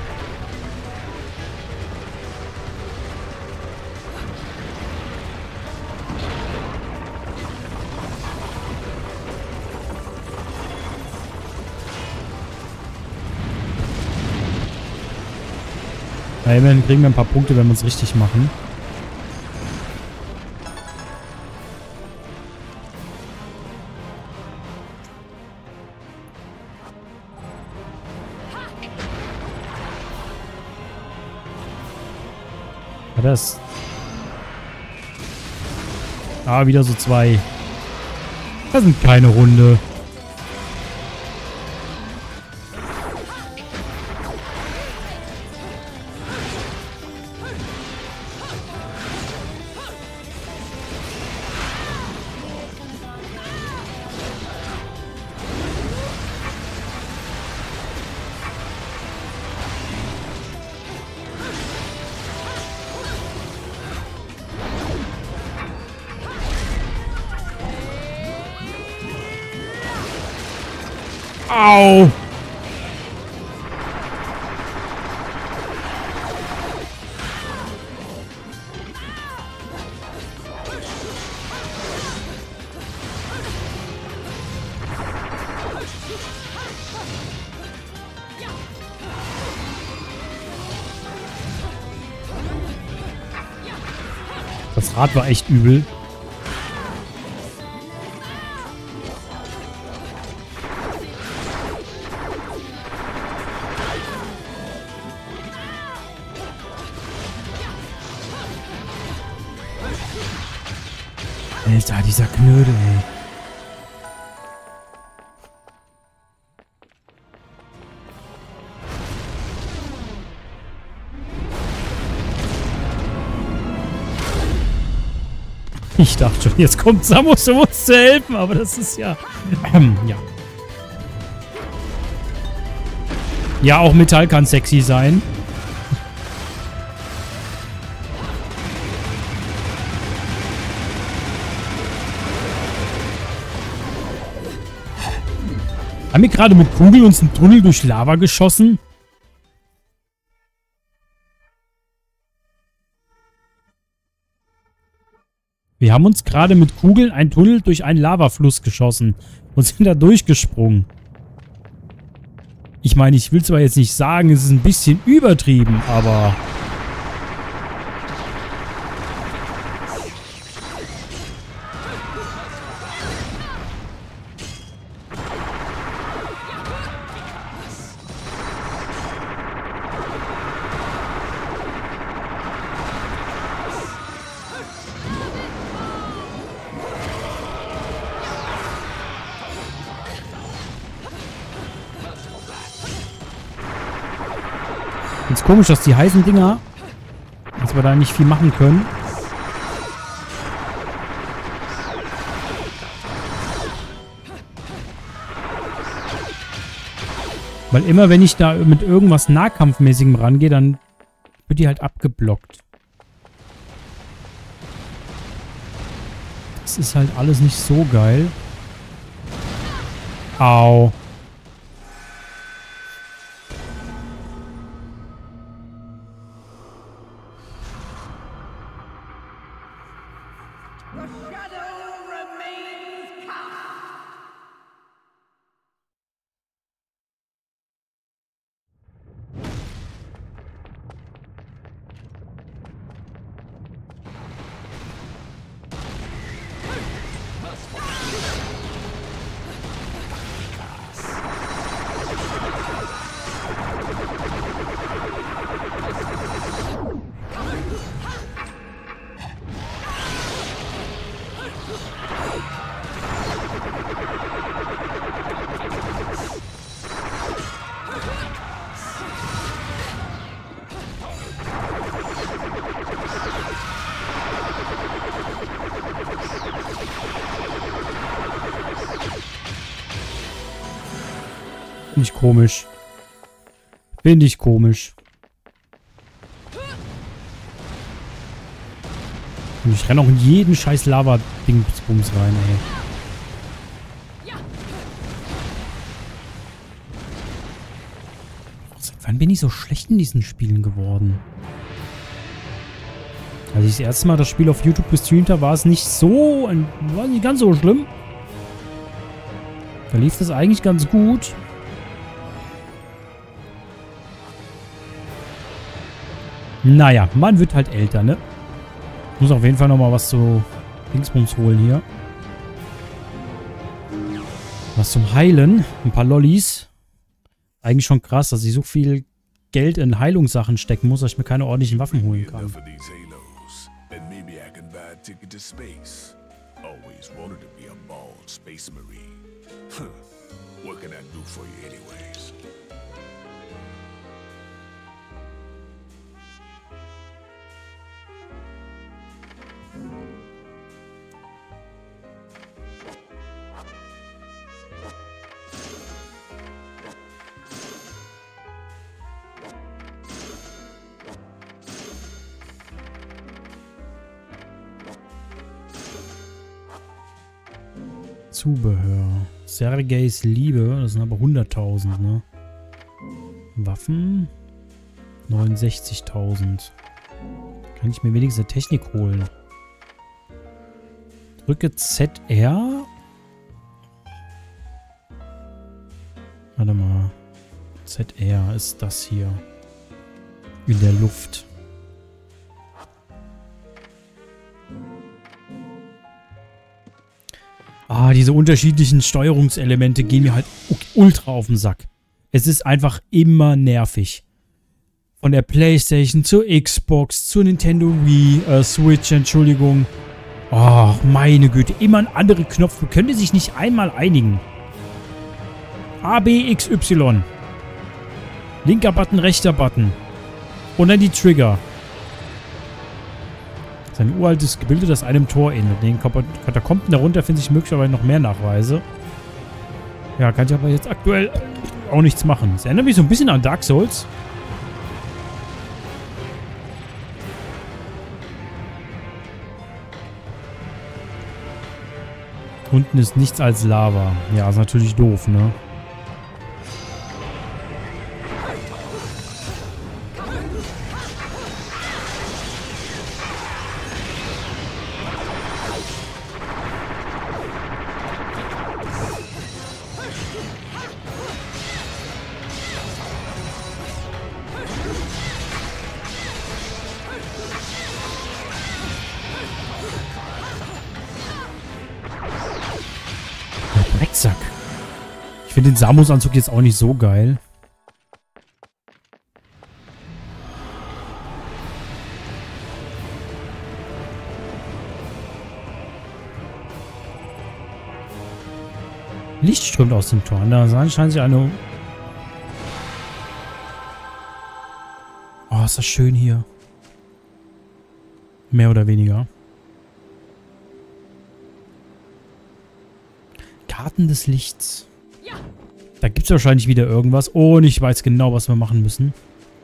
Ja, immerhin kriegen wir ein paar Punkte, wenn wir es richtig machen. Ja, das. Ah, wieder so zwei. Das sind keine Runde. Au! Das Rad war echt übel. Alter, dieser Knödel, ey. Ich dachte schon, jetzt kommt Samus, um uns zu helfen, aber das ist ja... ja. Ja, auch Metall kann sexy sein. Haben wir gerade mit Kugeln uns einen Tunnel durch Lava geschossen? Wir haben uns gerade mit Kugeln einen Tunnel durch einen Lavafluss geschossen und sind da durchgesprungen. Ich meine, ich will zwar jetzt nicht sagen, es ist ein bisschen übertrieben, aber... Ist komisch, dass die heißen Dinger, dass wir da nicht viel machen können. Weil immer, wenn ich da mit irgendwas Nahkampfmäßigem rangehe, dann wird die halt abgeblockt. Das ist halt alles nicht so geil. Au. Finde ich komisch. Finde ich komisch. Und ich renne auch in jeden scheiß Lava-Dingsbums rein, ey. Seit wann bin ich so schlecht in diesen Spielen geworden? Als ich das erste Mal das Spiel auf YouTube gestreamt habe, war es nicht so... war nicht ganz so schlimm. Da lief das eigentlich ganz gut. Naja, man wird halt älter, ne? Ich muss auf jeden Fall nochmal was zu Dingsbums holen hier. Was zum Heilen. Ein paar Lollis. Eigentlich schon krass, dass ich so viel Geld in Heilungssachen stecken muss, dass ich mir keine ordentlichen Waffen holen kann. ticket to space. Always wanted to be a bald space marine. What can I do for you anyways? Zubehör. Sergejs Liebe. Das sind aber 100.000, ne? Waffen. 69.000. Kann ich mir wenigstens eine Technik holen? Drücke ZR. Warte mal. ZR ist das hier. In der Luft. Ah, diese unterschiedlichen Steuerungselemente gehen mir halt ultra auf den Sack. Es ist einfach immer nervig. Von der PlayStation zur Xbox, zur Nintendo Wii, Switch, Entschuldigung. Oh, meine Güte, immer ein anderer Knopf. Können die sich nicht einmal einigen? A, B, X, Y. Linker Button, rechter Button. Und dann die Trigger. Ein uraltes Gebilde, das einem Tor ähnelt. Den Katakomben darunter finden sich möglicherweise noch mehr Nachweise. Ja, kann ich aber jetzt aktuell auch nichts machen. Das erinnert mich so ein bisschen an Dark Souls. Unten ist nichts als Lava. Ja, ist natürlich doof, ne? Drecksack. Ich finde den Samus-Anzug jetzt auch nicht so geil. Licht strömt aus dem Tor. Da scheint sich eine... Oh, ist das schön hier. Mehr oder weniger. Karten des Lichts. Da gibt es wahrscheinlich wieder irgendwas. Oh, und ich weiß genau, was wir machen müssen.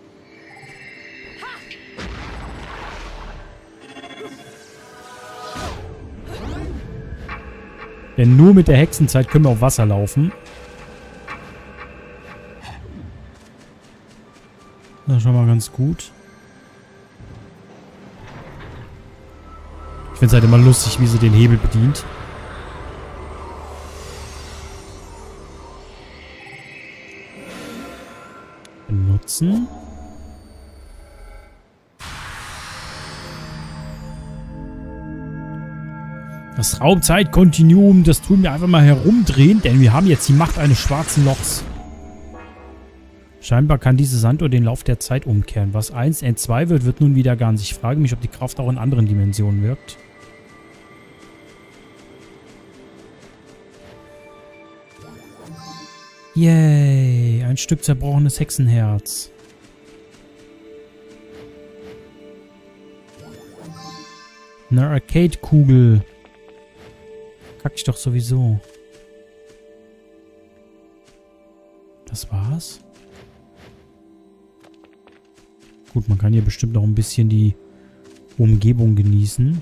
Denn nur mit der Hexenzeit können wir auf Wasser laufen. Das ist schon mal ganz gut. Ich finde es halt immer lustig, wie sie den Hebel bedient. Benutzen. Das Raumzeitkontinuum, das tun wir einfach mal herumdrehen, denn wir haben jetzt die Macht eines schwarzen Lochs. Scheinbar kann diese Sanduhr den Lauf der Zeit umkehren. Was 1 N2 wird nun wieder ganz. Ich frage mich, ob die Kraft auch in anderen Dimensionen wirkt. Yay, ein Stück zerbrochenes Hexenherz. Eine Arcade-Kugel. Kack ich doch sowieso. Das war's? Gut, man kann hier bestimmt noch ein bisschen die Umgebung genießen.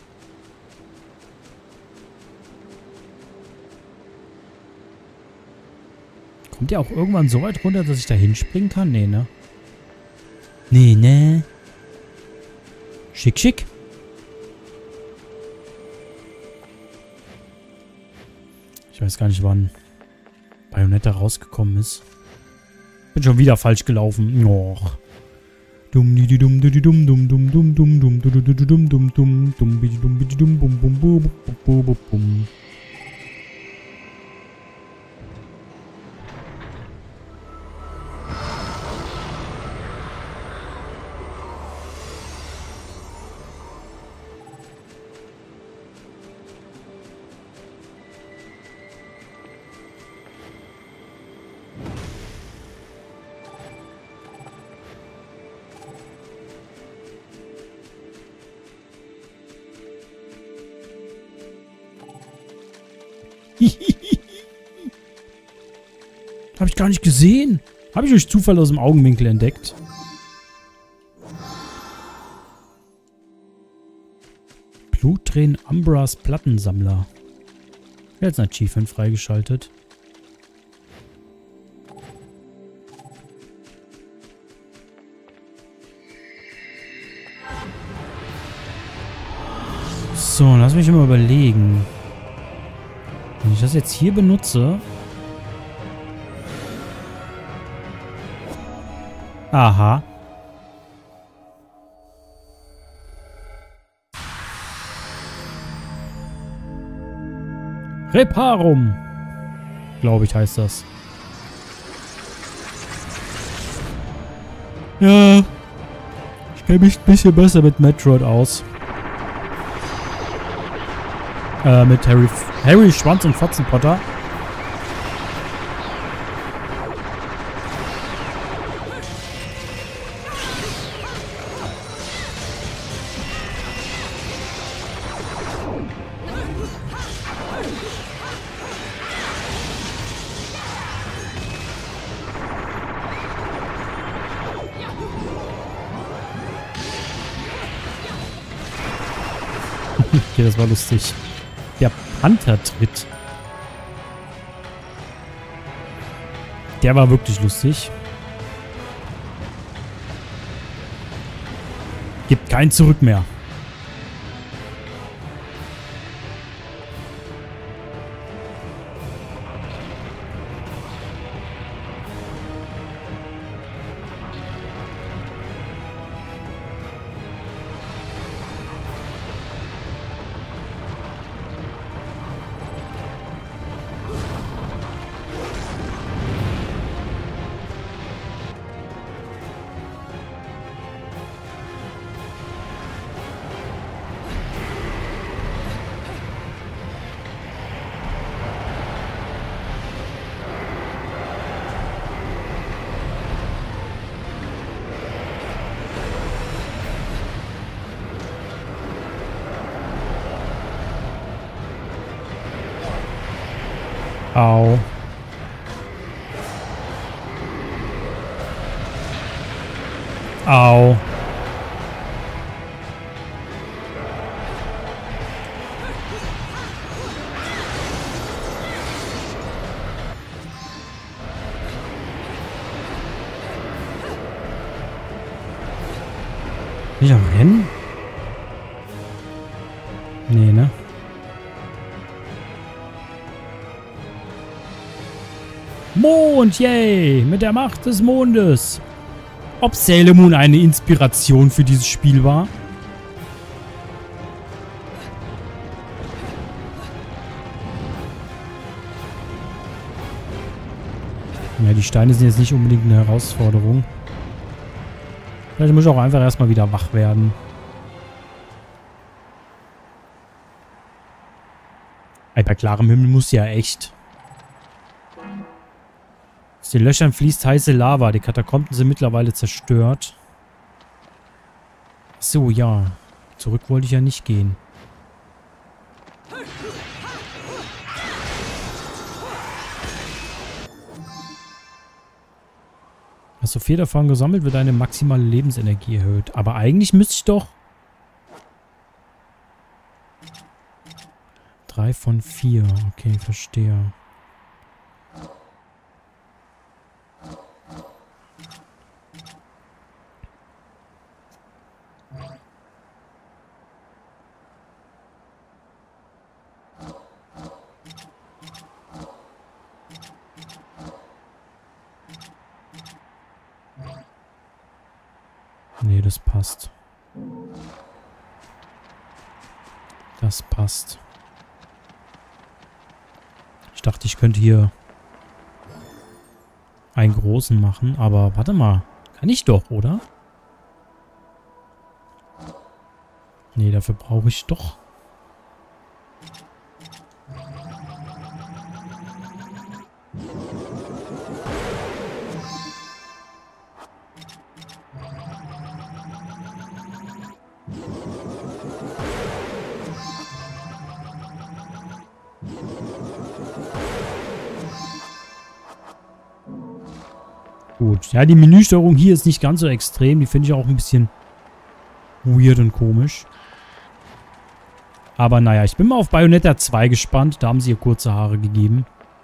Kommt der auch irgendwann so weit runter, dass ich da hinspringen kann? Nee, ne? Nee, ne? Schick, schick. Ich weiß gar nicht, wann Bayonetta rausgekommen ist. Bin schon wieder falsch gelaufen. Och. Dum di dum di dum dum dum dum dum dum dum dum dum dum dum dum bi dum bum bum bum bum bum. Habe ich gar nicht gesehen. Habe ich durch Zufall aus dem Augenwinkel entdeckt. Bluttränen Umbras Plattensammler. Jetzt ein Achievement freigeschaltet. So, lass mich mal überlegen. Wenn ich das jetzt hier benutze... Aha. Reparum. Glaube ich, heißt das. Ja. Ich kenne mich ein bisschen besser mit Metroid aus. Mit Harry Schwanz und Fotzenpotter. Okay, das war lustig. Der Panthertritt. Der war wirklich lustig. Gibt kein Zurück mehr. Au. Au. Nicht am Rennen? Nee, ne? Mond, yay! Mit der Macht des Mondes! Ob Sailor Moon eine Inspiration für dieses Spiel war? Ja, die Steine sind jetzt nicht unbedingt eine Herausforderung. Vielleicht muss ich auch einfach erstmal wieder wach werden. Bei klarem Himmel muss ja echt. Aus den Löchern fließt heiße Lava. Die Katakomben sind mittlerweile zerstört. So, ja. Zurück wollte ich ja nicht gehen. Hast du 4 davon gesammelt, wird deine maximale Lebensenergie erhöht. Aber eigentlich müsste ich doch... 3 von 4. Okay, verstehe. Nee, das passt. Das passt. Ich dachte, ich könnte hier einen großen machen, aber warte mal. Kann ich doch, oder? Nee, dafür brauche ich doch. Gut. Ja, die Menüsteuerung hier ist nicht ganz so extrem. Die finde ich auch ein bisschen weird und komisch. Aber naja, ich bin mal auf Bayonetta 2 gespannt. Da haben sie ihr kurze Haare gegeben.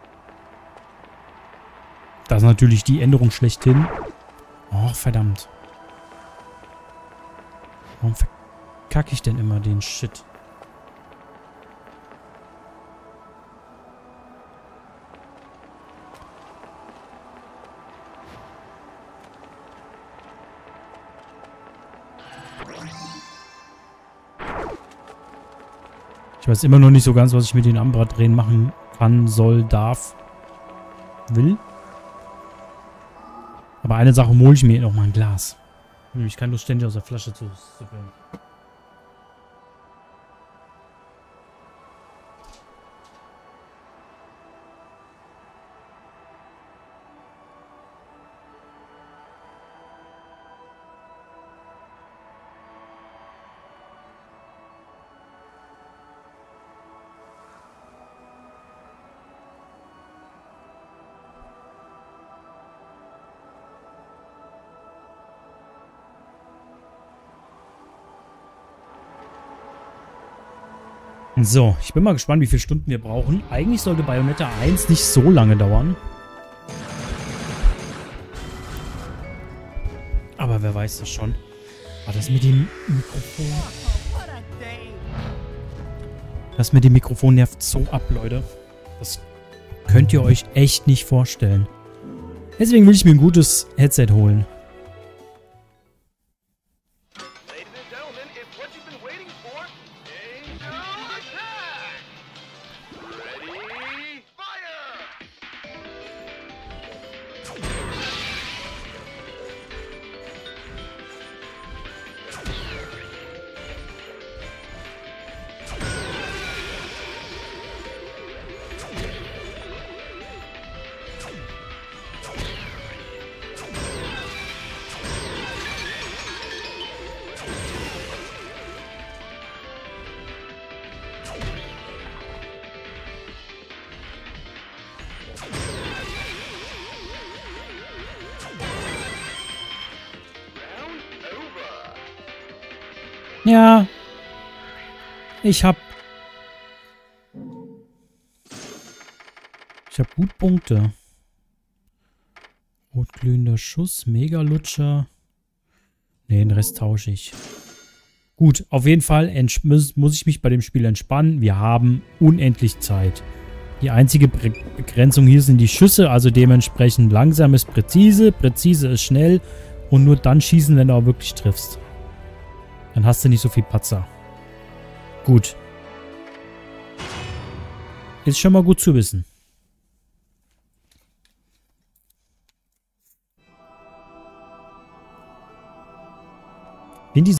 Das ist natürlich die Änderung schlechthin. Oh, verdammt. Warum verkacke ich denn immer den Shit? Ich weiß immer noch nicht so ganz, was ich mit den Ambra-Drehen machen kann, soll, darf, will. Aber eine Sache hole ich mir noch mal ein Glas. Ich kann nur ständig aus der Flasche zu füllen. So, ich bin mal gespannt, wie viele Stunden wir brauchen. Eigentlich sollte Bayonetta 1 nicht so lange dauern. Aber wer weiß das schon. Aber das mit dem Mikrofon... Das mit dem Mikrofon nervt so ab, Leute. Das könnt ihr euch echt nicht vorstellen. Deswegen will ich mir ein gutes Headset holen. Ja. Ich hab gut Punkte. Rotglühender Schuss, Mega-Lutscher. Ne, den Rest tausche ich. Gut, auf jeden Fall muss ich mich bei dem Spiel entspannen. Wir haben unendlich Zeit. Die einzige Begrenzung hier sind die Schüsse, also dementsprechend langsam ist präzise, präzise ist schnell und nur dann schießen, wenn du auch wirklich triffst. Dann hast du nicht so viel Patzer. Gut. Ist schon mal gut zu wissen.